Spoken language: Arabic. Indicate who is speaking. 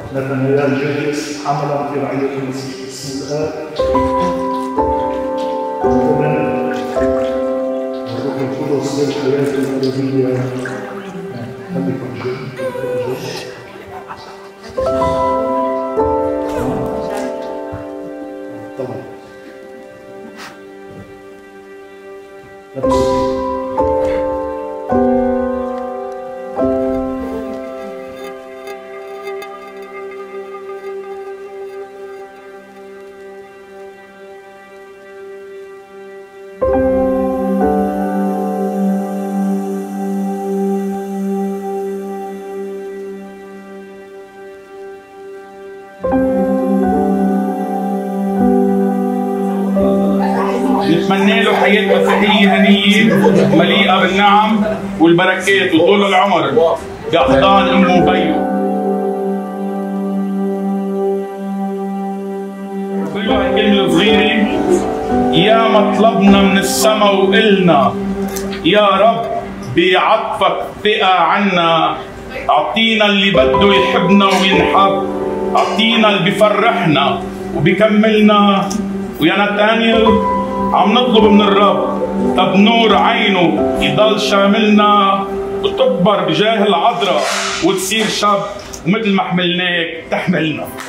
Speaker 1: نتنيال جالس حملا في رعية المسيح باسم الآب والابن والروح القدس للحياة الأبدية. خليكم جد. طبعا.
Speaker 2: نتمنى له حياة مسيحية هنية مليئة بالنعم والبركات وطول العمر بأحضان أمه وبيه. كل واحد كلمة صغيرة. يا مطلبنا من السما وقلنا يا رب بعطفك ثقة عنا، أعطينا اللي بده يحبنا وينحب، أعطينا اللي بفرحنا وبكملنا. ويا نتانيال عم نطلب من الرب طب نور عينه يضل شاملنا وتكبر بجاه العذراء وتصير شاب ومثل ما حملناك تحملنا.